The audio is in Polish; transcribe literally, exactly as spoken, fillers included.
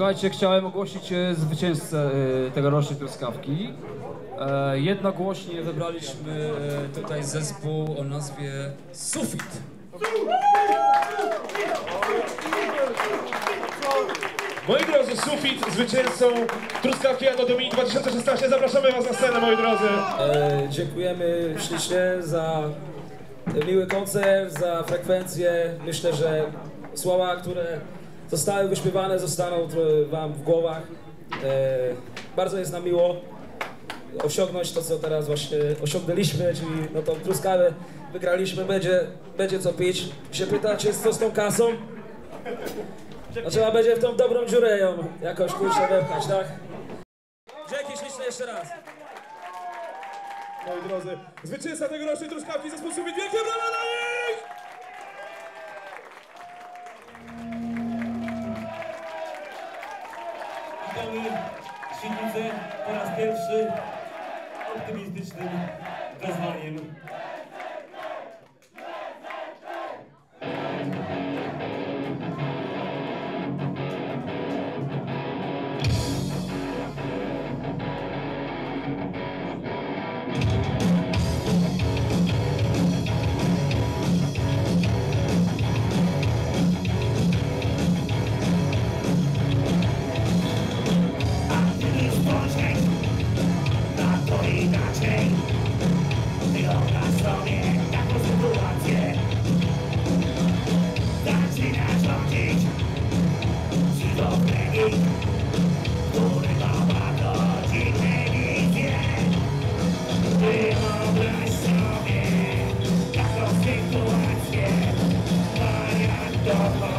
Słuchajcie, chciałem ogłosić e, zwycięzcę e, tegorocznej truskawki. E, jednogłośnie wybraliśmy e, tutaj zespół o nazwie Sufit. Moi drodzy, Sufit, zwycięzcą truskawki Anno Domini dwa tysiące szesnaście. Zapraszamy was na scenę, moi drodzy. E, dziękujemy ślicznie za miły koncert, za frekwencję. Myślę, że słowa, które zostały wyśpiewane, zostaną wam w głowach. E, bardzo jest nam miło osiągnąć to, co teraz właśnie osiągnęliśmy, czyli no tą truskawę wygraliśmy, będzie, będzie co pić. Się pytacie, co z tą kasą? No trzeba będzie w tą dobrą dziurę ją jakoś kurczę wepchać, tak? Dzięki śliczne jeszcze raz. Moi drodzy, zwycięzca tegorocznej truskawki zespół Sufit. Wielkie brawa dla nich! Witamy Świdnicy po raz pierwszy optymistycznym wezwaniem. Wyobraź sobie taką sytuację, wariant do